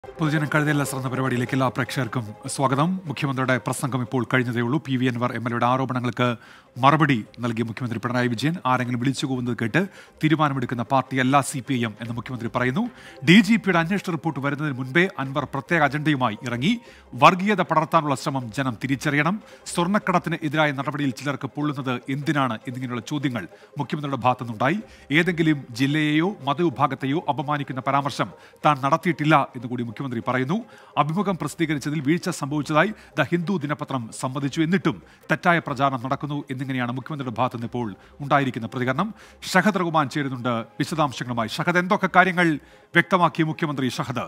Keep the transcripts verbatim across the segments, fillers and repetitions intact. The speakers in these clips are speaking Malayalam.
പൊതുജനം കഴുതല്ല ശ്രദ്ധ പരിപാടിയിലേക്ക് എല്ലാ പ്രേക്ഷകർക്കും സ്വാഗതം. മുഖ്യമന്ത്രിയുടെ പ്രസംഗം ഇപ്പോൾ കഴിഞ്ഞതേ ഉള്ളൂ. P V Anvar M L എയുടെ ആരോപണങ്ങൾക്ക് മറുപടി നൽകിയ മുഖ്യമന്ത്രി പിണറായി വിജയൻ ആരെങ്കിലും വിളിച്ചു പോകുന്നത് കേട്ട് തീരുമാനമെടുക്കുന്ന പാർട്ടിയല്ല സി പി ഐ എം എന്ന് മുഖ്യമന്ത്രി പറയുന്നു. ഡി ജി പിയുടെ അന്വേഷണ റിപ്പോർട്ട് വരുന്നതിന് മുൻപേ അൻവർ പ്രത്യേക അജണ്ടയുമായി ഇറങ്ങി. വർഗീയത പടർത്താനുള്ള ശ്രമം ജനം തിരിച്ചറിയണം. സ്വർണ്ണക്കടത്തിന് എതിരായ നടപടിയിൽ ചിലർക്ക് പൊള്ളുന്നത് എന്തിനാണ് എന്നിങ്ങനെയുള്ള ചോദ്യങ്ങൾ മുഖ്യമന്ത്രിയുടെ ഭാഗത്തുനിന്നുണ്ടായി. ഏതെങ്കിലും ജില്ലയെയോ മതവിഭാഗത്തെയോ അപമാനിക്കുന്ന പരാമർശം താൻ നടത്തിയിട്ടില്ല എന്നുകൂടി മുഖ്യമന്ത്രി പറയുന്നു. അഭിമുഖം പ്രസിദ്ധീകരിച്ചതിൽ വീഴ്ച സംഭവിച്ചതായി ദ ഹിന്ദു ദിനപത്രം സമ്മതിച്ചു. എന്നിട്ടും തെറ്റായ പ്രചാരണം നടക്കുന്നു എന്നിങ്ങനെയാണ് മുഖ്യമന്ത്രിയുടെ ഭാഗത്തു നിന്ന് ഇപ്പോൾ ഉണ്ടായിരിക്കുന്ന പ്രതികരണം. ഷഹദ് റഹ്മാൻ ചേരുന്നുണ്ട് വിശദാംശങ്ങളുമായി. ഷഹദ്, എന്തൊക്കെ കാര്യങ്ങൾ വ്യക്തമാക്കി മുഖ്യമന്ത്രി? ഷഹദ്,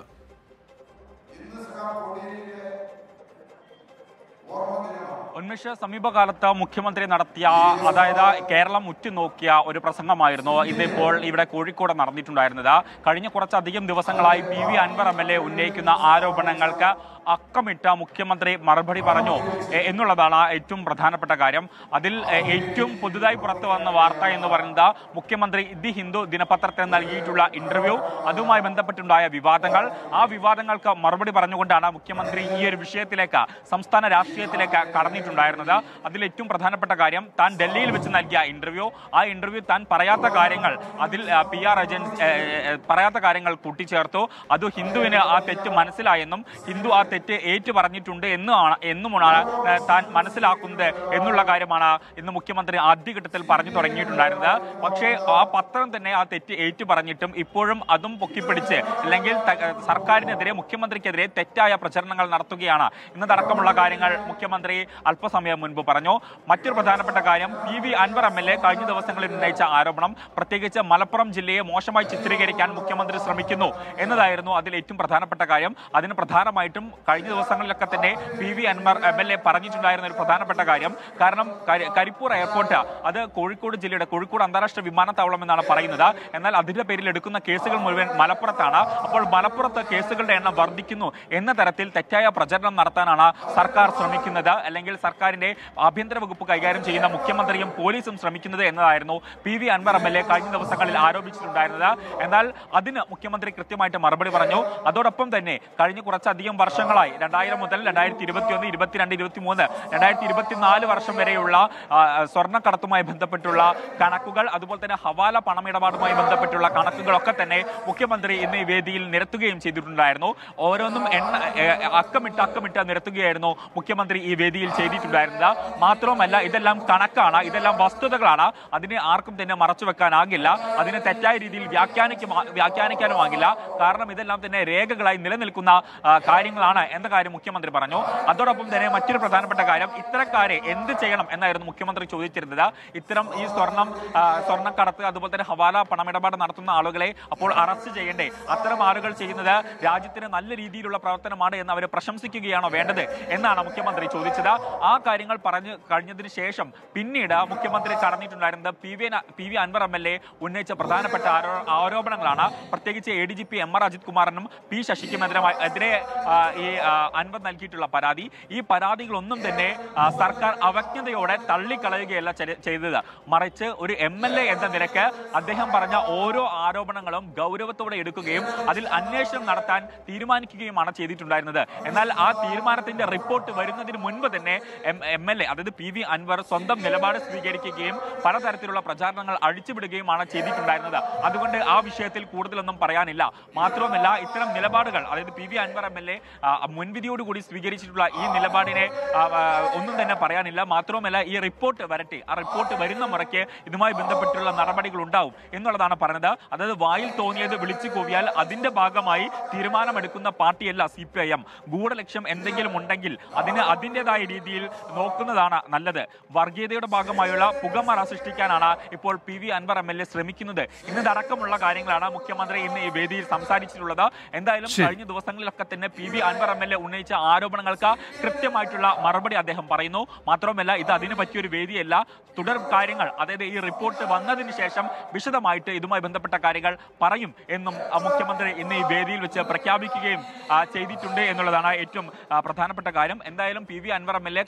ഉന്മേഷ സമീപകാലത്ത് മുഖ്യമന്ത്രി നടത്തിയ, അതായത് കേരളം ഉറ്റുനോക്കിയ ഒരു പ്രസംഗമായിരുന്നു ഇതിപ്പോൾ ഇവിടെ കോഴിക്കോട് നടന്നിട്ടുണ്ടായിരുന്നത്. കഴിഞ്ഞ കുറച്ചധികം ദിവസങ്ങളായി P V Anvar M L A ഉന്നയിക്കുന്ന ആരോപണങ്ങൾക്ക് അക്കമിട്ട മുഖ്യമന്ത്രി മറുപടി പറഞ്ഞു എന്നുള്ളതാണ് ഏറ്റവും പ്രധാനപ്പെട്ട കാര്യം. അതിൽ ഏറ്റവും പുതുതായി പുറത്തു വന്ന വാർത്ത എന്ന് പറയുന്നത് മുഖ്യമന്ത്രി ദി ഹിന്ദു ദിനപത്രത്തിന് നൽകിയിട്ടുള്ള ഇന്റർവ്യൂ, അതുമായി ബന്ധപ്പെട്ടുണ്ടായ വിവാദങ്ങൾ. ആ വിവാദങ്ങൾക്ക് മറുപടി പറഞ്ഞുകൊണ്ടാണ് മുഖ്യമന്ത്രി ഈ ഒരു വിഷയത്തിലേക്ക്, സംസ്ഥാന രാഷ്ട്രീയത്തിലേക്ക് കടന്നിട്ടുണ്ടായിരുന്നത്. അതിൽ ഏറ്റവും പ്രധാനപ്പെട്ട കാര്യം, താൻ ഡൽഹിയിൽ വെച്ച് നൽകിയ ഇന്റർവ്യൂ, ആ ഇന്റർവ്യൂ താൻ പറയാത്ത കാര്യങ്ങൾ, അതിൽ പി ആർ ഏജൻസി പറയാത്ത കാര്യങ്ങൾ കൂട്ടിച്ചേർത്തു. അത് ഹിന്ദുവിന് ആ തെറ്റ് മനസ്സിലായെന്നും ഹിന്ദു ആ തെറ്റ് ഏറ്റു പറഞ്ഞിട്ടുണ്ട് എന്നുമാണ് എന്നുമാണ് താൻ മനസ്സിലാക്കുന്നത് എന്നുള്ള കാര്യമാണ് ഇന്ന് മുഖ്യമന്ത്രി ആദ്യഘട്ടത്തിൽ പറഞ്ഞു തുടങ്ങിയിട്ടുണ്ടായിരുന്നത്. പക്ഷേ ആ പത്രം തന്നെ ആ തെറ്റ് ഏറ്റു പറഞ്ഞിട്ടും ഇപ്പോഴും അതും പൊക്കിപ്പിടിച്ച്, അല്ലെങ്കിൽ സർക്കാരിനെതിരെ, മുഖ്യമന്ത്രിക്കെതിരെ തെറ്റായ പ്രചരണങ്ങൾ നടത്തുകയാണ് എന്നതടക്കമുള്ള കാര്യങ്ങൾ മുഖ്യമന്ത്രി അല്പസമയം മുൻപ് പറഞ്ഞു. മറ്റൊരു പ്രധാനപ്പെട്ട കാര്യം, P V Anvar M L A കഴിഞ്ഞ ദിവസങ്ങളിൽ ഉന്നയിച്ച ആരോപണം, പ്രത്യേകിച്ച് മലപ്പുറം ജില്ലയെ മോശമായി ചിത്രീകരിക്കാൻ മുഖ്യമന്ത്രി ശ്രമിക്കുന്നു എന്നതായിരുന്നു അതിൽ ഏറ്റവും പ്രധാനപ്പെട്ട കാര്യം. അതിന് പ്രധാനമായിട്ടും കഴിഞ്ഞ ദിവസങ്ങളിലൊക്കെ തന്നെ P V Anvar M L A പറഞ്ഞിട്ടുണ്ടായിരുന്ന ഒരു പ്രധാനപ്പെട്ട കാര്യം, കാരണം കരിപ്പൂർ എയർപോർട്ട് അത് കോഴിക്കോട് ജില്ലയുടെ, കോഴിക്കോട് അന്താരാഷ്ട്ര വിമാനത്താവളം എന്നാണ് പറയുന്നത്. എന്നാൽ അതിന്റെ പേരിൽ എടുക്കുന്ന കേസുകൾ മുഴുവൻ മലപ്പുറത്താണ്. അപ്പോൾ മലപ്പുറത്ത് കേസുകളുടെ എണ്ണം വർദ്ധിക്കുന്നു എന്ന തരത്തിൽ തെറ്റായ പ്രചരണം നടത്താനാണ് സർക്കാർ ശ്രമിക്കുന്നത്, അല്ലെങ്കിൽ സർക്കാരിന്റെ ആഭ്യന്തര വകുപ്പ് കൈകാര്യം ചെയ്യുന്ന മുഖ്യമന്ത്രിയും പോലീസും ശ്രമിക്കുന്നത് എന്നതായിരുന്നു P V Anvar M L A കഴിഞ്ഞ ദിവസങ്ങളിൽ ആരോപിച്ചിട്ടുണ്ടായിരുന്നത്. എന്നാൽ അതിന് മുഖ്യമന്ത്രി കൃത്യമായിട്ട് മറുപടി പറഞ്ഞു. അതോടൊപ്പം തന്നെ കഴിഞ്ഞ കുറച്ചധികം വർഷങ്ങളായി, രണ്ടായിരം മുതൽ രണ്ടായിരത്തി ഇരുപത്തി ഒന്ന് ഇരുപത്തിരണ്ട് ഇരുപത്തി മൂന്ന് രണ്ടായിരത്തി ഇരുപത്തിനാല് വർഷം വരെയുള്ള സ്വർണ്ണക്കടത്തുമായി ബന്ധപ്പെട്ടുള്ള കണക്കുകൾ, അതുപോലെ തന്നെ ഹവാല പണമിടപാടുമായി ബന്ധപ്പെട്ടുള്ള കണക്കുകളൊക്കെ തന്നെ മുഖ്യമന്ത്രി ഇന്ന് ഈ വേദിയിൽ നിരത്തുകയും ചെയ്തിട്ടുണ്ടായിരുന്നു. ഓരോന്നും എണ്ണ അക്കമിട്ട് അക്കമിട്ട് നിരത്തുകയായിരുന്നു മുഖ്യമന്ത്രി ഈ വേദിയിൽ ചെയ്തിട്ടുണ്ടായിരുന്നത്. മാത്രവുമല്ല, ഇതെല്ലാം കണക്കാണ്, ഇതെല്ലാം വസ്തുതകളാണ്. അതിനെ ആർക്കും തന്നെ മറച്ചു വെക്കാനാകില്ല, അതിനെ തെറ്റായ രീതിയിൽ വ്യാഖ്യാനിക്കും വ്യാഖ്യാനിക്കാനുമാകില്ല. കാരണം ഇതെല്ലാം തന്നെ രേഖകളായി നിലനിൽക്കുന്ന കാര്യങ്ങളാണ് എന്ന കാര്യം മുഖ്യമന്ത്രി പറഞ്ഞു. അതോടൊപ്പം തന്നെ മറ്റൊരു പ്രധാനപ്പെട്ട കാര്യം, ഇത്തരക്കാരെ എന്ത് ചെയ്യണം എന്നായിരുന്നു മുഖ്യമന്ത്രി ചോദിച്ചിരുന്നത്. ഇത്തരം ഈ സ്വർണം സ്വർണ്ണക്കടത്ത് അതുപോലെ തന്നെ ഹവാല പണമിടപാട് നടത്തുന്ന ആളുകളെ അപ്പോൾ അറസ്റ്റ് ചെയ്യണ്ടേ? അത്തരം ആളുകൾ ചെയ്യുന്നത് രാജ്യത്തിന് നല്ല രീതിയിലുള്ള പ്രവർത്തനമാണ് എന്ന് അവരെ പ്രശംസിക്കുകയാണോ വേണ്ടത് എന്നാണ് മുഖ്യമന്ത്രി ചോദിച്ചത്. ആ കാര്യങ്ങൾ പറഞ്ഞു കഴിഞ്ഞതിന് ശേഷം പിന്നീട് മുഖ്യമന്ത്രി കടന്നിട്ടുണ്ടായിരുന്നത് P V P V Anvar M L A ഉന്നയിച്ച പ്രധാനപ്പെട്ട ആരോപണങ്ങളാണ്. പ്രത്യേകിച്ച് A D G P M R Ajith കുമാറിനും പി ശശിക്കുമെതിരെ എതിരെ ഈ അൻവർ നൽകിയിട്ടുള്ള പരാതി, ഈ പരാതികളൊന്നും തന്നെ സർക്കാർ അവജ്ഞതയോടെ തള്ളിക്കളയുകയല്ല ചെയ്തത്. മറിച്ച് ഒരു എം എൽ എ എന്ന നിലയ്ക്ക് അദ്ദേഹം പറഞ്ഞ ഓരോ ആരോപണങ്ങളും ഗൗരവത്തോടെ എടുക്കുകയും അതിൽ അന്വേഷണം നടത്താൻ തീരുമാനിക്കുകയുമാണ് ചെയ്തിട്ടുണ്ടായിരുന്നത്. എന്നാൽ ആ തീരുമാനത്തിന്റെ റിപ്പോർട്ട് വരുന്നതിന് മുൻപ് തന്നെ എം എൽ എ, അതായത് പി വി അൻവർ, സ്വന്തം നിലപാട് സ്വീകരിക്കുകയും പലതരത്തിലുള്ള പ്രചാരണങ്ങൾ അഴിച്ചുവിടുകയുമാണ് ചെയ്തിട്ടുണ്ടായിരുന്നത്. അതുകൊണ്ട് ആ വിഷയത്തിൽ കൂടുതലൊന്നും പറയാനില്ല. മാത്രവുമല്ല, ഇത്തരം നിലപാടുകൾ, അതായത് P V Anvar M L A മുൻവിധിയോടുകൂടി സ്വീകരിച്ചിട്ടുള്ള ഈ നിലപാടിനെ ഒന്നും തന്നെ പറയാനില്ല. മാത്രവുമല്ല, ഈ റിപ്പോർട്ട് വരട്ടെ, ആ റിപ്പോർട്ട് വരുന്ന മുറയ്ക്ക് ഇതുമായി ബന്ധപ്പെട്ടുള്ള നടപടികൾ ഉണ്ടാവും എന്നുള്ളതാണ് പറഞ്ഞത്. അതായത് വായിൽ തോന്നിയത് വിളിച്ചു കൂവിയാൽ അതിന്റെ ഭാഗമായി തീരുമാനമെടുക്കുന്ന പാർട്ടിയല്ല സി പി ഐ എം. ഗൂഢലക്ഷ്യം എന്തെങ്കിലും ഉണ്ടെങ്കിൽ അതിന് അതിൻ്റെതായ രീതിയിൽ നോക്കുന്നതാണ് നല്ലത്. വർഗീയതയുടെ ഭാഗമായുള്ള പുകമറ സൃഷ്ടിക്കാനാണ് ഇപ്പോൾ P V Anvar M L A ശ്രമിക്കുന്നത് എന്നതടക്കമുള്ള കാര്യങ്ങളാണ് മുഖ്യമന്ത്രി ഇന്ന് ഈ വേദിയിൽ സംസാരിച്ചിട്ടുള്ളത്. എന്തായാലും കഴിഞ്ഞ ദിവസങ്ങളിലൊക്കെ തന്നെ P V Anvar M L A ഉന്നയിച്ച ആരോപണങ്ങൾക്ക് കൃത്യമായിട്ടുള്ള മറുപടി അദ്ദേഹം പറയുന്നു. മാത്രമല്ല, ഇത് അതിന് പറ്റിയൊരു വേദിയല്ല. തുടർ കാര്യങ്ങൾ, അതായത് ഈ റിപ്പോർട്ട് വന്നതിന് ശേഷം വിശദമായിട്ട് ഇതുമായി ബന്ധപ്പെട്ട കാര്യങ്ങൾ പറയും എന്നും മുഖ്യമന്ത്രി ഇന്ന് ഈ വേദിയിൽ വെച്ച് പ്രഖ്യാപിക്കുകയും ചെയ്തിട്ടുണ്ട് എന്നുള്ളതാണ് ഏറ്റവും പ്രധാനപ്പെട്ട കാര്യം. എന്തായാലും P V Anvar M L A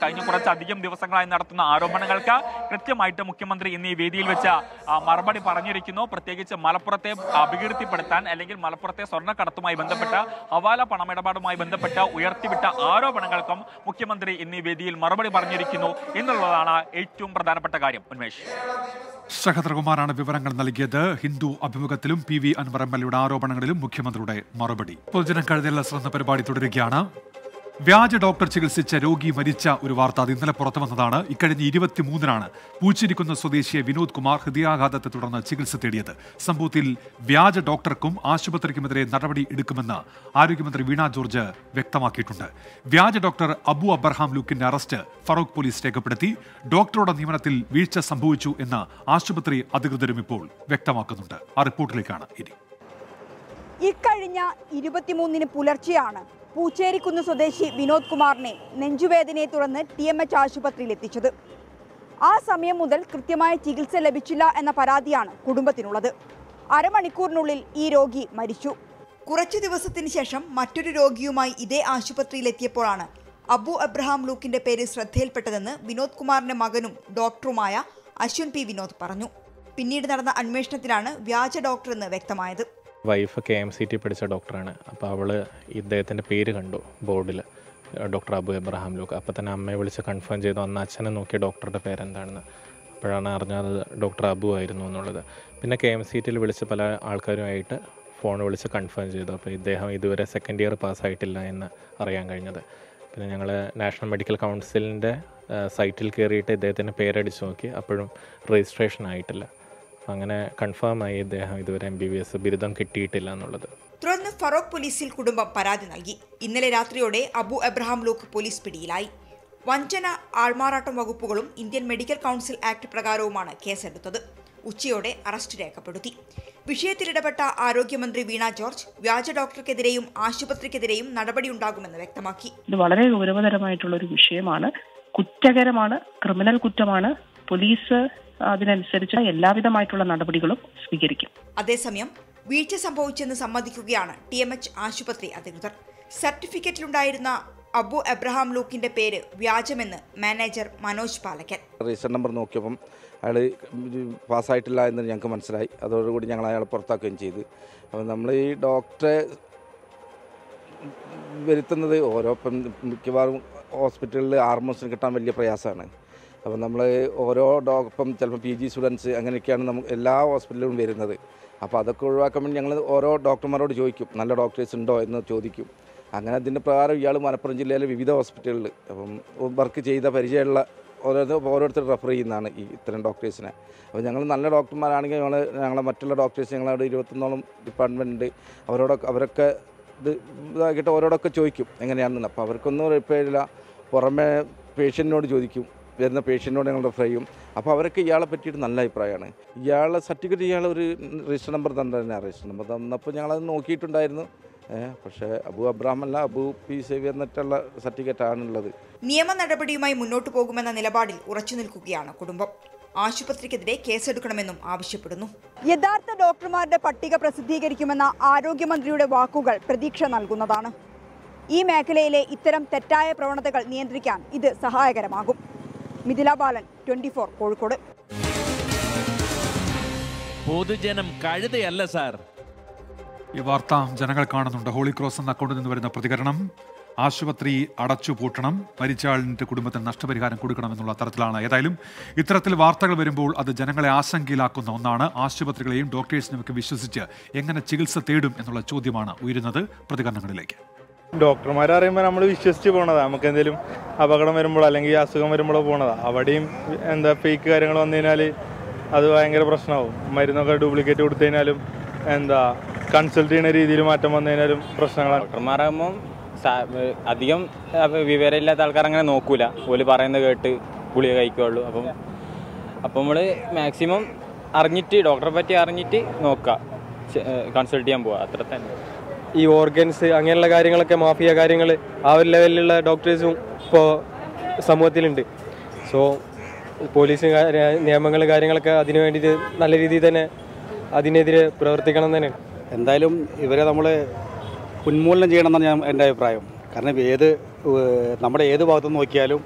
കഴിഞ്ഞ കുറച്ചധികം ദിവസങ്ങളായി നടത്തുന്ന ആരോപണങ്ങൾക്ക് കൃത്യമായിട്ട് മുഖ്യമന്ത്രി ഇന്ന് ഈ വേദിയിൽ വെച്ച് മറുപടി പറഞ്ഞിരിക്കുന്നു. പ്രത്യേകിച്ച് മലപ്പുറത്തെ അപകീർത്തിപ്പെടുത്താൻ അല്ലെങ്കിൽ മലപ്പുറത്തെ സ്വർണ്ണക്കടത്തുമായി ബന്ധപ്പെട്ട ഹവാല പണമിടപാടുമായി ബന്ധപ്പെട്ട ഉയർത്തിവിട്ട ആരോപണങ്ങൾക്കും മുഖ്യമന്ത്രി ഇന്ന് ഈ വേദിയിൽ മറുപടി പറഞ്ഞിരിക്കുന്നു എന്നുള്ളതാണ് ഏറ്റവും പ്രധാനപ്പെട്ട കാര്യം. ഉന്മേഷ് ശഹദ്രകുമാറാണ് വിവരങ്ങൾ നൽകിയത്. ഹിന്ദു അഭിമുഖത്തിലും P V Anvar M L എയുടെ ആരോപണങ്ങളിലും മുഖ്യമന്ത്രിയുടെ മറുപടി. പൊതുജനം കഴുതലുള്ള ശ്രദ്ധ പരിപാടി തുടരുകയാണ്. വ്യാജ ഡോക്ടർ ചികിത്സിച്ച രോഗി മരിച്ച ഒരു വാർത്ത അത് ഇന്നലെ പുറത്തു വന്നതാണ്. ഇക്കഴിഞ്ഞ ഇരുപത്തിമൂന്നിനാണ് പൂച്ചിരിക്കുന്ന സ്വദേശിയെ വിനോദ് കുമാർ ഹൃദയാഘാതത്തെ തുടർന്ന് ചികിത്സ തേടിയത്. സംഭവത്തിൽ വ്യാജ ഡോക്ടർക്കും ആശുപത്രിക്കുമെതിരെ നടപടി എടുക്കുമെന്ന് ആരോഗ്യമന്ത്രി വീണ ജോർജ് വ്യക്തമാക്കിയിട്ടുണ്ട്. വ്യാജ ഡോക്ടർ അബു അബ്രഹാം ലൂക്കിന്റെ അറസ്റ്റ് ഫറൂഖ് പോലീസ് രേഖപ്പെടുത്തി. ഡോക്ടറുടെ നിയമനത്തിൽ വീഴ്ച സംഭവിച്ചു എന്ന് ആശുപത്രി അധികൃതരും ഇപ്പോൾ വ്യക്തമാക്കുന്നുണ്ട്. ആ റിപ്പോർട്ടിലേക്കാണ് ഇനി. ഇക്കഴിഞ്ഞ ഇരുപത്തിമൂന്നിന് പുലർച്ചെയാണ് പൂച്ചേരിക്കുന്ന് സ്വദേശി വിനോദ് കുമാറിനെ നെഞ്ചുവേദനയെ തുടർന്ന് ടി എം എച്ച് ആശുപത്രിയിൽ എത്തിച്ചത്. ആ സമയം മുതൽ കൃത്യമായ ചികിത്സ ലഭിച്ചില്ല എന്ന പരാതിയാണ് കുടുംബത്തിനുള്ളത്. അരമണിക്കൂറിനുള്ളിൽ ഈ രോഗി മരിച്ചു. കുറച്ചു ദിവസത്തിന് ശേഷം മറ്റൊരു രോഗിയുമായി ഇതേ ആശുപത്രിയിൽ എത്തിയപ്പോഴാണ് അബു അബ്രഹാം ലൂക്കിന്റെ പേര് ശ്രദ്ധയിൽപ്പെട്ടതെന്ന് വിനോദ് കുമാറിന്റെ മകനും ഡോക്ടറുമായ അശ്വിൻ പി വിനോദ് പറഞ്ഞു. പിന്നീട് നടന്ന അന്വേഷണത്തിലാണ് വ്യാജ ഡോക്ടറെന്ന് വ്യക്തമായത്. Wife K M C T പഠിച്ച ഡോക്ടറാണ്. അപ്പോൾ അവൾ ഇദ്ദേഹത്തിൻ്റെ പേര് കണ്ടു ബോർഡിൽ, ഡോക്ടർ അബു എബ്രഹാം ലൂക്ക്. അപ്പോൾ തന്നെ അമ്മയെ വിളിച്ച് കൺഫേം ചെയ്തു. അന്ന് അച്ഛനെ നോക്കിയ ഡോക്ടറുടെ പേരെന്താണെന്ന്. അപ്പോഴാണ് അറിഞ്ഞത് ഡോക്ടർ അബു ആയിരുന്നു എന്നുള്ളത്. പിന്നെ കെ എം സി ടിയിൽ വിളിച്ച് പല ആൾക്കാരുമായിട്ട് ഫോൺ വിളിച്ച് കൺഫേം ചെയ്തു. അപ്പോൾ ഇദ്ദേഹം ഇതുവരെ സെക്കൻഡ് ഇയർ പാസ്സായിട്ടില്ല എന്ന് അറിയാൻ കഴിഞ്ഞത്. പിന്നെ ഞങ്ങൾ നാഷണൽ മെഡിക്കൽ കൗൺസിലിൻ്റെ സൈറ്റിൽ കയറിയിട്ട് ഇദ്ദേഹത്തിൻ്റെ പേരടിച്ച് നോക്കി. അപ്പോഴും രജിസ്ട്രേഷൻ ആയിട്ടില്ല. അങ്ങനെ കൺഫേം ആയി ഇദ്ദേഹം ഇതുവരെ എം ബി ബി എസ് ബിരുദം കിട്ടിയിട്ടില്ല എന്നുള്ളത്. തുടർന്ന് ഫറൂഖ് പോലീസിൽ കുടുംബം പരാതി നൽകി. ഇന്നലെ രാത്രിയോടെ അബു എബ്രഹാം ലൂക്ക് പോലീസ് പിടിയിലായി. വഞ്ചന, ആൾമാറാട്ടം വകുപ്പുകളും ഇന്ത്യൻ മെഡിക്കൽ കൗൺസിൽ ആക്ട് പ്രകാരവുമാണ് കേസെടുത്തത്. ഉച്ചയോടെ അറസ്റ്റ് രേഖപ്പെടുത്തി. വിഷയത്തിൽ ഇടപെട്ട ആരോഗ്യമന്ത്രി വീണ ജോർജ് വ്യാജ ഡോക്ടർക്കെതിരെയും ആശുപത്രിക്കെതിരെയും നടപടിയുണ്ടാകുമെന്ന് വ്യക്തമാക്കി. ഇത് വളരെ ഗൗരവതരമായിട്ടുള്ള ഒരു വിഷയമാണ്, കുറ്റകരമാണ്, ക്രിമിനൽ കുറ്റമാണ്. പോലീസ് അതിനനുസരിച്ച് എല്ലാവിധമായിട്ടുള്ള നടപടികളും സ്വീകരിക്കും. അതേസമയം വീഴ്ച സംഭവിച്ചെന്ന് സമ്മതിക്കുകയാണ് ടി എം എച്ച് ആശുപത്രി അധികൃതർ. സർട്ടിഫിക്കറ്റിലുണ്ടായിരുന്ന അബു എബ്രഹാം ലൂക്കിന്റെ പേര് വ്യാജമെന്ന് manager Manoj Palakkal. Register number നോക്കിയപ്പം അയാൾ പാസ്സായിട്ടില്ല എന്ന് ഞങ്ങൾക്ക് മനസ്സിലായി. അതോടുകൂടി ഞങ്ങൾ അയാളെ പുറത്താക്കുകയും ചെയ്തു. അപ്പോൾ നമ്മൾ ഈ ഡോക്ടറെ വരുത്തുന്നത് ഓരോ മിക്കവാറും ഹോസ്പിറ്റലിൽ ആർമോസിന് കിട്ടാൻ വലിയ പ്രയാസമാണ്. അപ്പോൾ നമ്മൾ ഓരോ ഡോക്ടറും ചിലപ്പോൾ പി ജി സ്റ്റുഡൻസ് അങ്ങനെയൊക്കെയാണ് നമുക്ക് എല്ലാ ഹോസ്പിറ്റലിലും വരുന്നത്. അപ്പോൾ അതൊക്കെ ഒഴിവാക്കാൻ വേണ്ടി ഞങ്ങൾ ഓരോ ഡോക്ടർമാരോട് ചോദിക്കും, നല്ല ഡോക്ടേഴ്സ് ഉണ്ടോ എന്ന് ചോദിക്കും. അങ്ങനെ അതിൻ്റെ പ്രകാരം ഇയാൾ മലപ്പുറം ജില്ലയിലെ വിവിധ ഹോസ്പിറ്റലുകളിൽ അപ്പം വർക്ക് ചെയ്ത പരിചയമുള്ള ഓരോ ഓരോരുത്തർ റെഫർ ചെയ്യുന്നതാണ് ഈ ഇത്തരം ഡോക്ടേഴ്സിനെ. അപ്പോൾ ഞങ്ങൾ നല്ല ഡോക്ടർമാരാണെങ്കിൽ ഞങ്ങൾ ഞങ്ങളെ മറ്റുള്ള ഡോക്ടേഴ്സ് ഞങ്ങളവിടെ ഇരുപത്തൊന്നോളം ഡിപ്പാർട്ട്മെൻറ്റ് അവരോടൊക്കെ അവരൊക്കെ ഇത് ഇതാക്കിയിട്ട് ഓരോടൊക്കെ ചോദിക്കും എങ്ങനെയാണെന്ന്. അപ്പോൾ അവർക്കൊന്നും റിപ്പയറില്ല. പുറമെ പേഷ്യൻറ്റിനോട് ചോദിക്കും, വരുന്ന പേഷ്യൻറ്റിനോട് ഞങ്ങൾ റെഫർ ചെയ്യും. അപ്പോൾ അവരൊക്കെ ഇയാളെ പറ്റിയിട്ട് നല്ല അഭിപ്രായമാണ്. ഇയാളെ സർട്ടിഫിക്കറ്റ് ഇയാൾ ഒരു രജിസ്റ്റർ നമ്പർ തന്നെ രജിസ്റ്റർ നമ്പർ തന്നപ്പോൾ ഞങ്ങളത് നോക്കിയിട്ടുണ്ടായിരുന്നു. പക്ഷേ അബു അബ്രഹാം അല്ല, അബു പി സേവി എന്നിട്ടുള്ള സർട്ടിഫിക്കറ്റാണുള്ളത്. നിയമ നടപടിയുമായി മുന്നോട്ട് പോകുമെന്ന നിലപാടിൽ ഉറച്ചു നിൽക്കുകയാണ് കുടുംബം. ആശുപത്രിക്കെതിരെ കേസെടുക്കണമെന്നും ആവശ്യപ്പെടുന്നു. യഥാർത്ഥ ഡോക്ടർമാരുടെ പട്ടിക പ്രസിദ്ധീകരിക്കുമെന്ന ആരോഗ്യമന്ത്രിയുടെ വാക്കുകൾ പ്രതീക്ഷ നൽകുന്നതാണ്. ഈ മേഖലയിലെ ഇത്തരം തെറ്റായ പ്രവണതകൾ നിയന്ത്രിക്കാൻ ഇത് സഹായകരമാകും. Mithila Balan, twenty four, Kozhikode. പൊതുജനം കഴുതയല്ല സാർ. ഈ വാർത്ത ജനങ്ങൾ കാണുന്നുണ്ട്. ഹോളി ക്രോസ് എന്ന അക്കൗണ്ടിൽ നിന്ന് വരുന്ന പ്രതികരണം: ആശുപത്രി അടച്ചുപൂട്ടണം, മരിച്ചയാളിന്റെ കുടുംബത്തിന് നഷ്ടപരിഹാരം കൊടുക്കണമെന്നുള്ള തരത്തിലാണ്. ഏതായാലും ഇത്തരത്തിൽ വാർത്തകൾ വരുമ്പോൾ അത് ജനങ്ങളെ ആശങ്കയിലാക്കുന്ന ഒന്നാണ്. ആശുപത്രികളെയും ഡോക്ടേഴ്സിനെയും ഒക്കെ വിശ്വസിച്ച് എങ്ങനെ ചികിത്സ തേടും എന്നുള്ള ചോദ്യമാണ് ഉയരുന്നത്. പ്രതികരണങ്ങളിലേക്ക്. ഡോക്ടർമാരെ അറിയുമ്പോൾ നമ്മൾ വിശ്വസിച്ച് പോകണതാണ്. നമുക്ക് എന്തെങ്കിലും അപകടം വരുമ്പോഴോ അല്ലെങ്കിൽ അസുഖം വരുമ്പോഴോ പോകണതാണ്. അവിടെയും എന്താ ഫേക്ക് കാര്യങ്ങൾ വന്നു കഴിഞ്ഞാൽ അത് ഭയങ്കര പ്രശ്നമാവും. മരുന്നൊക്കെ ഡ്യൂപ്ലിക്കേറ്റ് കൊടുത്തു കഴിഞ്ഞാലും എന്താ കൺസൾട്ട് ചെയ്യുന്ന രീതിയിൽ മാറ്റം വന്നു കഴിഞ്ഞാലും പ്രശ്നങ്ങളാണ്. ഡോക്ടർമാരാകുമ്പം അധികം വിവരമില്ലാത്ത ആൾക്കാർ അങ്ങനെ നോക്കൂല. ഓല് പറയുന്നത് കേട്ട് ഗുളിക കഴിക്കുകയുള്ളൂ. അപ്പം അപ്പം നമ്മൾ മാക്സിമം അറിഞ്ഞിട്ട് ഡോക്ടറെ പറ്റി അറിഞ്ഞിട്ട് നോക്കുക, കൺസൾട്ട് ചെയ്യാൻ പോവുക, അത്ര തന്നെ. ഈ ഓർഗൻസ് അങ്ങനെയുള്ള കാര്യങ്ങളൊക്കെ മാഫിയ കാര്യങ്ങൾ ആ ഒരു ലെവലിലുള്ള ഡോക്ടേഴ്സും ഇപ്പോൾ സമൂഹത്തിലുണ്ട്. സോ പോലീസ് നിയമങ്ങൾ കാര്യങ്ങളൊക്കെ അതിനു വേണ്ടിയിട്ട് നല്ല രീതിയിൽ തന്നെ അതിനെതിരെ പ്രവർത്തിക്കണം തന്നെ. എന്തായാലും ഇവരെ നമ്മൾ ഉന്മൂലനം ചെയ്യണമെന്നാണ് ഞാൻ എൻ്റെ അഭിപ്രായം. കാരണം ഏത് നമ്മുടെ ഏത് ഭാഗത്തു നോക്കിയാലും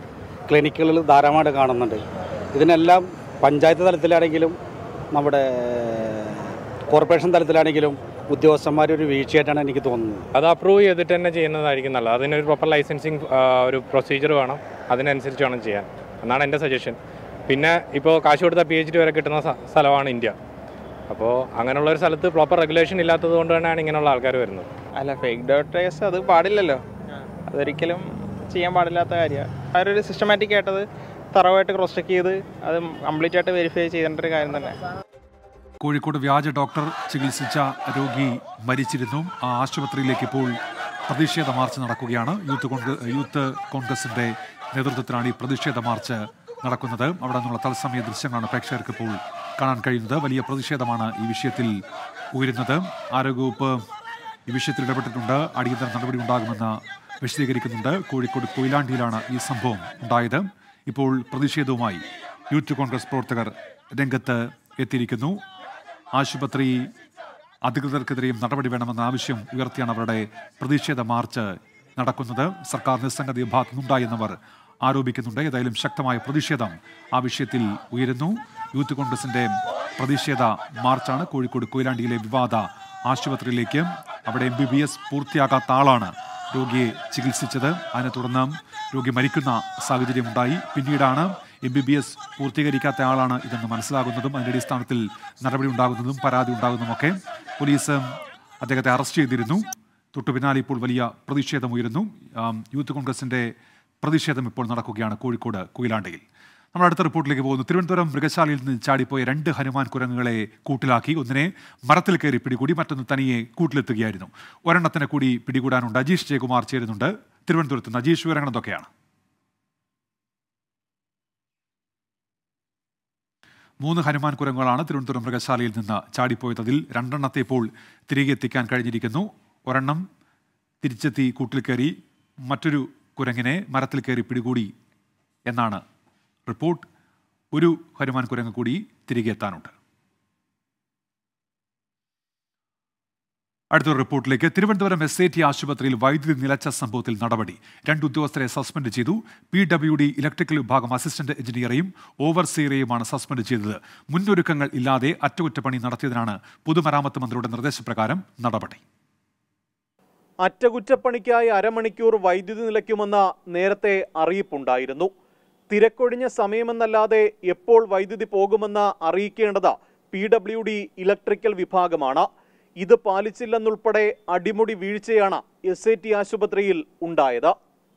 ക്ലിനിക്കുകൾ ധാരാളമായിട്ട് കാണുന്നുണ്ട്. ഇതിനെല്ലാം പഞ്ചായത്ത് തലത്തിലാണെങ്കിലും നമ്മുടെ കോർപ്പറേഷൻ തലത്തിലാണെങ്കിലും ഉദ്യോഗസ്ഥന്മാരൊരു വീഴ്ചയായിട്ടാണ് എനിക്ക് തോന്നുന്നത്. അത് അപ്രൂവ് ചെയ്തിട്ട് തന്നെ ചെയ്യുന്നതായിരിക്കും നല്ലത്. അതിനൊരു പ്രോപ്പർ ലൈസൻസിങ് ഒരു പ്രൊസീജിയർ വേണം, അതിനനുസരിച്ച് വേണം ചെയ്യാൻ എന്നാണ് എൻ്റെ സജഷൻ. പിന്നെ ഇപ്പോൾ കാശ് കൊടുത്ത പി എച്ച് ഡി വരെ കിട്ടുന്ന സ്ഥലമാണ് ഇന്ത്യ. അപ്പോൾ അങ്ങനെയുള്ള ഒരു സ്ഥലത്ത് പ്രോപ്പർ റെഗുലേഷൻ ഇല്ലാത്തത് കൊണ്ട് തന്നെയാണ് ഇങ്ങനെയുള്ള ആൾക്കാർ വരുന്നത്. അല്ല, ഫേക്ക് ഡോക്ടേഴ്സ് അത് പാടില്ലല്ലോ, അതൊരിക്കലും ചെയ്യാൻ പാടില്ലാത്ത കാര്യമാണ്. അവരൊരു സിസ്റ്റമാറ്റിക് ആയിട്ടത് തറവായിട്ട് ക്രോസ് ചെക്ക് ചെയ്ത് അത് കംപ്ലീറ്റ് ആയിട്ട് വെരിഫൈ ചെയ്യേണ്ട ഒരു കാര്യം തന്നെ. കോഴിക്കോട് വ്യാജ ഡോക്ടർ ചികിത്സിച്ച രോഗി മരിച്ചിരുന്നു. ആ ആശുപത്രിയിലേക്ക് ഇപ്പോൾ പ്രതിഷേധ മാർച്ച് നടക്കുകയാണ്. യൂത്ത് കോൺഗ്രസ് യൂത്ത് കോൺഗ്രസിന്റെ നേതൃത്വത്തിലാണ് ഈ പ്രതിഷേധ മാർച്ച് നടക്കുന്നത്. അവിടെ നിന്നുള്ള തത്സമയ ദൃശ്യങ്ങളാണ് പ്രേക്ഷകർക്ക് ഇപ്പോൾ കാണാൻ കഴിയുന്നത്. വലിയ പ്രതിഷേധമാണ് ഈ വിഷയത്തിൽ ഉയരുന്നത്. ആരോഗ്യവകുപ്പ് ഈ വിഷയത്തിൽ ഇടപെട്ടിട്ടുണ്ട്, അടിയന്തര നടപടി ഉണ്ടാകുമെന്ന് വിശദീകരിക്കുന്നുണ്ട്. കോഴിക്കോട് കൊയിലാണ്ടിയിലാണ് ഈ സംഭവം ഉണ്ടായത്. ഇപ്പോൾ പ്രതിഷേധവുമായി യൂത്ത് കോൺഗ്രസ് പ്രവർത്തകർ രംഗത്ത് എത്തിയിരിക്കുന്നു. ആശുപത്രി അധികൃതർക്കെതിരെയും നടപടി വേണമെന്ന ആവശ്യം ഉയർത്തിയാണ് അവരുടെ പ്രതിഷേധ മാർച്ച് നടക്കുന്നത്. സർക്കാർ നിസ്സംഗത ഭാഗത്തുനിന്നുണ്ടായെന്നവർ ആരോപിക്കുന്നുണ്ട്. ഏതായാലും ശക്തമായ പ്രതിഷേധം ആ വിഷയത്തിൽ ഉയരുന്നു. യൂത്ത് കോൺഗ്രസിന്റെ പ്രതിഷേധ മാർച്ചാണ് കോഴിക്കോട് കൊയിലാണ്ടിയിലെ വിവാദ ആശുപത്രിയിലേക്ക്. അവിടെ എം ബി ബി എസ് പൂർത്തിയാകാത്ത ആളാണ് രോഗിയെ ചികിത്സിച്ചത്. അതിനെ തുടർന്ന് രോഗി മരിക്കുന്ന സാഹചര്യമുണ്ടായി. പിന്നീടാണ് എം ബി ബി എസ് പൂർത്തീകരിക്കാത്ത ആളാണ് ഇതെന്ന് മനസ്സിലാകുന്നതും അതിൻ്റെ അടിസ്ഥാനത്തിൽ നടപടി ഉണ്ടാകുന്നതും പരാതി ഉണ്ടാകുന്നതുമൊക്കെ. പോലീസ് അദ്ദേഹത്തെ അറസ്റ്റ് ചെയ്തിരുന്നു. തൊട്ടു പിന്നാലെ ഇപ്പോൾ വലിയ പ്രതിഷേധമുയരുന്നു. യൂത്ത് കോൺഗ്രസിന്റെ പ്രതിഷേധം ഇപ്പോൾ നടക്കുകയാണ് കോഴിക്കോട് കൊയിലാണ്ടിയിൽ. നമ്മൾ അടുത്ത റിപ്പോർട്ടിലേക്ക് പോകുന്നു. തിരുവനന്തപുരം മൃഗശാലയിൽ നിന്ന് ചാടിപ്പോയ രണ്ട് ഹനുമാൻ കുരങ്ങുകളെ കൂട്ടിലാക്കി. ഒന്നിനെ മരത്തിൽ കയറി പിടികൂടി, മറ്റൊന്ന് തനിയെ കൂട്ടിലെത്തുകയായിരുന്നു. ഒരെണ്ണത്തിനെ കൂടി പിടികൂടാനുണ്ട്. അജീഷ് ജയകുമാർ ചേരുന്നുണ്ട് തിരുവനന്തപുരത്ത് നിന്ന്. അജീഷ്, വിവരങ്ങൾ എന്തൊക്കെയാണ്? മൂന്ന് ഹനുമാൻ കുരങ്ങുകളാണ് തിരുവനന്തപുരം മൃഗശാലയിൽ നിന്ന് ചാടിപ്പോയത്. അതിൽ രണ്ടെണ്ണത്തെ ഇപ്പോൾ തിരികെ എത്തിക്കാൻ കഴിഞ്ഞിരിക്കുന്നു. ഒരെണ്ണം തിരിച്ചെത്തി കൂട്ടിൽ കയറി, മറ്റൊരു കുരങ്ങിനെ മരത്തിൽ കയറി പിടികൂടി എന്നാണ് റിപ്പോർട്ട്. ഒരു ഹനുമാൻ കുരങ്ങ് കൂടി തിരികെ എത്താനുണ്ട്. അടുത്തൊരു റിപ്പോർട്ടിലേക്ക്. തിരുവനന്തപുരം എസ് ഐ ടി ആശുപത്രിയിൽ വൈദ്യുതി നിലച്ച സംഭവത്തിൽ നടപടി. രണ്ട് ഉദ്യോഗസ്ഥരെ സസ്പെൻഡ് ചെയ്തു. പി ഡബ്ല്യു ഡി ഇലക്ട്രിക്കൽ വിഭാഗം അസിസ്റ്റന്റ് എഞ്ചിനീയറെയും ഓവർസിയറെയുമാണ് സസ്പെൻഡ് ചെയ്തത്. മുന്നൊരുക്കങ്ങൾ ഇല്ലാതെ അറ്റകുറ്റപ്പണി നടത്തിയതിനാണ് പൊതുമരാമത്ത് മന്ത്രിയുടെ നിർദ്ദേശപ്രകാരം നടപടി. അറ്റകുറ്റപ്പണിക്കായി അരമണിക്കൂർ വൈദ്യുതി നിലയ്ക്കുമെന്ന നേരത്തെ അറിയിപ്പുണ്ടായിരുന്നു. തിരക്കൊഴിഞ്ഞ സമയമെന്നല്ലാതെ എപ്പോൾ വൈദ്യുതി പോകുമെന്ന് അറിയിക്കേണ്ടത് പി ഡബ്ല്യു ഡി ഇലക്ട്രിക്കൽ വിഭാഗമാണ്. ഇത് പാലിച്ചില്ലെന്നുൾപ്പെടെ അടിമുടി വീഴ്ചയാണ് എസ് ഐ ടി ആശുപത്രിയിൽ ഉണ്ടായത്.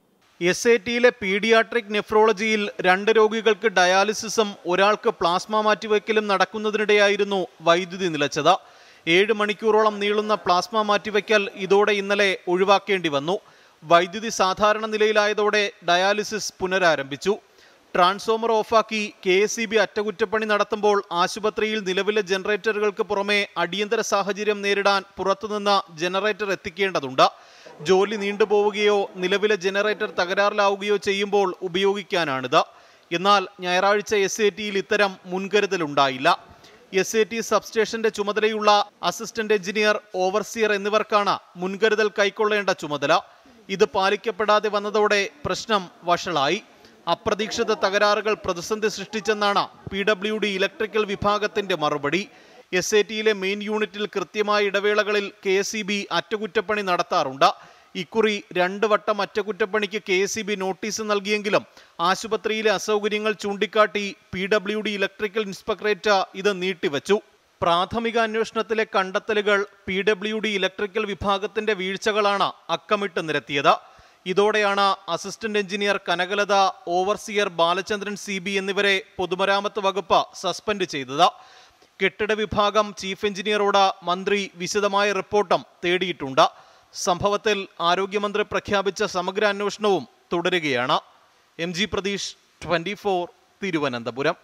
എസ് ഐ ടിയിലെ പീഡിയാട്രിക് നെഫ്രോളജിയിൽ രണ്ട് രോഗികൾക്ക് ഡയാലിസിസും ഒരാൾക്ക് പ്ലാസ്മ മാറ്റിവെക്കലും നടക്കുന്നതിനിടെയായിരുന്നു വൈദ്യുതി നിലച്ചത്. ഏഴ് മണിക്കൂറോളം നീളുന്ന പ്ലാസ്മ മാറ്റിവെക്കൽ ഇതോടെ ഇന്നലെ ഒഴിവാക്കേണ്ടി വന്നു. വൈദ്യുതി സാധാരണ നിലയിലായതോടെ ഡയാലിസിസ് പുനരാരംഭിച്ചു. ട്രാൻസ്ഫോമർ ഓഫാക്കി കെ എസ് ഇ ബി അറ്റകുറ്റപ്പണി നടത്തുമ്പോൾ ആശുപത്രിയിൽ നിലവിലെ ജനറേറ്ററുകൾക്ക് പുറമെ അടിയന്തര സാഹചര്യം നേരിടാൻ പുറത്തുനിന്ന് ജനറേറ്റർ എത്തിക്കേണ്ടതുണ്ട്. ജോലി നീണ്ടുപോവുകയോ നിലവിലെ ജനറേറ്റർ തകരാറിലാവുകയോ ചെയ്യുമ്പോൾ ഉപയോഗിക്കാനാണിത്. എന്നാൽ ഞായറാഴ്ച എസ് എ ടിയിൽ ഇത്തരം മുൻകരുതലുണ്ടായില്ല. എസ് എ ടി സബ്സ്റ്റേഷന്റെ ചുമതലയുള്ള അസിസ്റ്റന്റ് എഞ്ചിനീയർ, ഓവർസിയർ എന്നിവർക്കാണ് മുൻകരുതൽ കൈക്കൊള്ളേണ്ട ചുമതല. ഇത് പാലിക്കപ്പെടാതെ വന്നതോടെ പ്രശ്നം വഷളായി. അപ്രതീക്ഷിത തകരാറുകൾ പ്രതിസന്ധി സൃഷ്ടിച്ചെന്നാണ് പി ഡബ്ല്യു ഡി ഇലക്ട്രിക്കൽ വിഭാഗത്തിന്റെ മറുപടി. എസ് എ ടിയിലെ മെയിൻ യൂണിറ്റിൽ കൃത്യമായ ഇടവേളകളിൽ കെ എസ് ഇ ബി അറ്റകുറ്റപ്പണി നടത്താറുണ്ട്. ഇക്കുറി രണ്ട് വട്ടം അറ്റകുറ്റപ്പണിക്ക് K S E B notice നൽകിയെങ്കിലും ആശുപത്രിയിലെ അസൗകര്യങ്ങൾ ചൂണ്ടിക്കാട്ടി P W D electrical inspectorate ഇത് നീട്ടിവച്ചു. പ്രാഥമിക അന്വേഷണത്തിലെ കണ്ടെത്തലുകൾ പി ഡബ്ല്യു ഡി ഇലക്ട്രിക്കൽ വിഭാഗത്തിന്റെ വീഴ്ചകളാണ് അക്കമിട്ട് നിരത്തിയത്. ഇതോടെയാണ് assistant engineer Kanakalatha, overseer Balachandran C B എന്നിവരെ പൊതുമരാമത്ത് വകുപ്പ് സസ്പെൻഡ് ചെയ്തത്. കെട്ടിട വിഭാഗം ചീഫ് എഞ്ചിനീയറോട് മന്ത്രി വിശദമായ റിപ്പോർട്ടും തേടിയിട്ടുണ്ട്. സംഭവത്തിൽ ആരോഗ്യമന്ത്രി പ്രഖ്യാപിച്ച സമഗ്ര അന്വേഷണവും തുടരുകയാണ്. M G Pratheesh, twenty four, Thiruvananthapuram.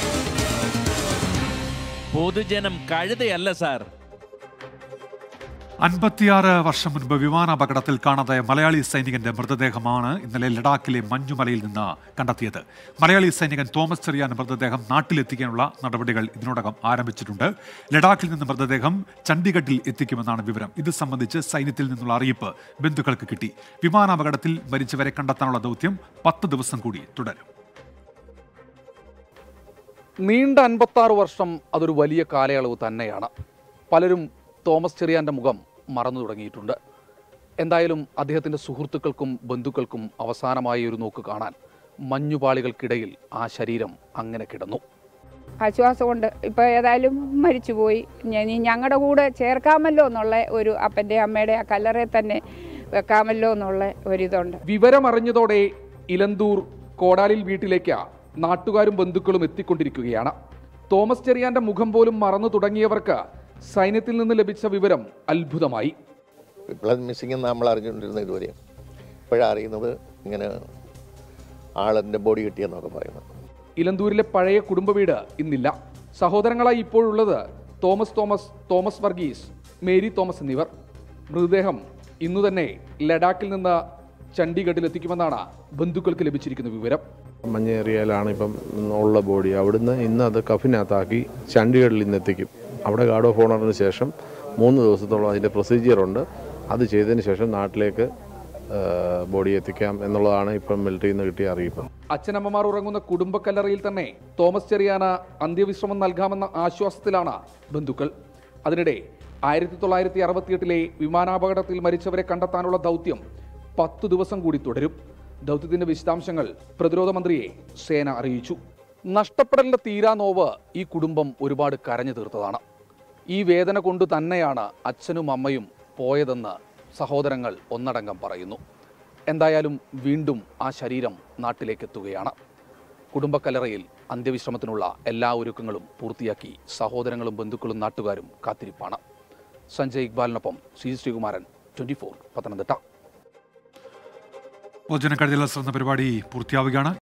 പൊതുജനം കഴുതയല്ല സാർ. അൻപത്തിയാറ് വർഷം മുൻപ് വിമാനാപകടത്തിൽ കാണാതായ മലയാളി സൈനികന്റെ മൃതദേഹമാണ് ഇന്നലെ ലഡാക്കിലെ മഞ്ഞുമലയിൽ നിന്ന് കണ്ടെത്തിയത്. മലയാളി സൈനികൻ തോമസ് ചെറിയാന്റെ മൃതദേഹം നാട്ടിലെത്തിക്കാനുള്ള നടപടികൾ ഇതിനോടകം ആരംഭിച്ചിട്ടുണ്ട്. ലഡാക്കിൽ നിന്ന് മൃതദേഹം ചണ്ഡീഗഡിൽ എത്തിക്കുമെന്നാണ് വിവരം. ഇത് സംബന്ധിച്ച് സൈന്യത്തിൽ നിന്നുള്ള അറിയിപ്പ് ബന്ധുക്കൾക്ക് കിട്ടി. വിമാനാപകടത്തിൽ മരിച്ചവരെ കണ്ടെത്താനുള്ള ദൗത്യം പത്ത് ദിവസം കൂടി തുടരും. നീണ്ട അൻപത്താറ് വർഷം അതൊരു വലിയ കാലയളവ് തന്നെയാണ്. പലരും തോമസ് ചെറിയാൻ്റെ മുഖം മറന്നു തുടങ്ങിയിട്ടുണ്ട്. എന്തായാലും അദ്ദേഹത്തിൻ്റെ സുഹൃത്തുക്കൾക്കും ബന്ധുക്കൾക്കും അവസാനമായി ഒരു നോക്ക് കാണാൻ മഞ്ഞുപാളികൾക്കിടയിൽ ആ ശരീരം അങ്ങനെ കിടന്നു. ആശ്വാസമുണ്ട്. ഇപ്പോൾ ഏതായാലും മരിച്ചുപോയി, ഇനി ഞങ്ങളുടെ കൂടെ ചേർക്കാമല്ലോ എന്നുള്ള ഒരു അപ്പൻ്റെ അമ്മയുടെ ആ കല്ലറയിൽ തന്നെ വെക്കാമല്ലോ എന്നുള്ള ഒരിതുണ്ട്. വിവരമറിഞ്ഞതോടെ ഇലന്തൂർ കോടാലിൽ വീട്ടിലേക്ക് നാട്ടുകാരും ബന്ധുക്കളും എത്തിക്കൊണ്ടിരിക്കുകയാണ്. തോമസ് ചെറിയാൻ്റെ മുഖം പോലും മറന്നു തുടങ്ങിയവർക്ക് സൈന്യത്തിൽ നിന്ന് ലഭിച്ച വിവരം അത്ഭുതമായി. വിപ്ലവ് മിസ്സിംഗ് എന്ന് നമ്മൾ അറിഞ്ഞുകൊണ്ടിരുന്ന ഇതുവരെ ഇപ്പോഴാണ് അറിയുന്നത് ഇങ്ങനെ ആളിൻ്റെ ബോഡി കിട്ടിയെന്നൊക്കെ പറയുന്നത്. ഇലന്തൂരിലെ പഴയ കുടുംബ വീട് ഇന്നില്ല. സഹോദരങ്ങളായി ഇപ്പോഴുള്ളത് Thomas Thomas, Thomas Varghese, Mary Thomas എന്നിവർ. മൃതദേഹം ഇന്നു തന്നെ ലഡാക്കിൽ നിന്ന് ചണ്ഡീഗഡിൽ എത്തിക്കുമെന്നാണ് ബന്ധുക്കൾക്ക് ലഭിച്ചിരിക്കുന്ന വിവരം. മഞ്ഞേറിയയിലാണ് ഇപ്പം ഉള്ള ബോഡി. അവിടുന്ന് ഇന്ന് അത് കഫിനകത്താക്കി ചണ്ഡീഗഡിൽ നിന്ന് എത്തിക്കും. അവിടെ ഗാർഡ് ഓഫ് ഓണറിന് ശേഷം മൂന്ന് ദിവസത്തോളം അതിൻ്റെ പ്രൊസീജിയറുണ്ട്. അത് ചെയ്തതിന് ശേഷം നാട്ടിലേക്ക് ബോഡി എത്തിക്കാം എന്നുള്ളതാണ് ഇപ്പം മിലിറ്ററിയിൽ നിന്ന് കിട്ടിയ അറിയിപ്പ്. അച്ഛനമ്മമാർ ഉറങ്ങുന്ന കുടുംബക്കല്ലറയിൽ തന്നെ തോമസ് ചെറിയാന് അന്ത്യവിശ്രമം നൽകാമെന്ന ആശ്വാസത്തിലാണ് ബന്ധുക്കൾ. അതിനിടെ ആയിരത്തി തൊള്ളായിരത്തി അറുപത്തിയെട്ടിലെ വിമാനാപകടത്തിൽ മരിച്ചവരെ കണ്ടെത്താനുള്ള ദൗത്യം പത്തു ദിവസം കൂടി തുടരും. ദൗത്യത്തിന്റെ വിശദാംശങ്ങൾ പ്രതിരോധ മന്ത്രിയെ സേന അറിയിച്ചു. നഷ്ടപ്പെടലിന്റെ തീരാനോവ് ഈ കുടുംബം ഒരുപാട് കരഞ്ഞു തീർത്തതാണ്. ഈ വേദന കൊണ്ട് തന്നെയാണ് അച്ഛനും അമ്മയും പോയതെന്ന് സഹോദരങ്ങൾ ഒന്നടങ്കം പറയുന്നു. എന്തായാലും വീണ്ടും ആ ശരീരം നാട്ടിലേക്ക് എത്തുകയാണ്. കുടുംബക്കല്ലറയിൽ അന്ത്യവിശ്രമത്തിനുള്ള എല്ലാ ഒരുക്കങ്ങളും പൂർത്തിയാക്കി സഹോദരങ്ങളും ബന്ധുക്കളും നാട്ടുകാരും കാത്തിരിപ്പാണ്. സഞ്ജയ് ഇക്ബാലിനൊപ്പം C Sreekumaran, twenty four, Pathanamthitta. പൊതുജനക്കഴുതിയുള്ള ശ്രദ്ധ പരിപാടി പൂർത്തിയാവുകയാണ്.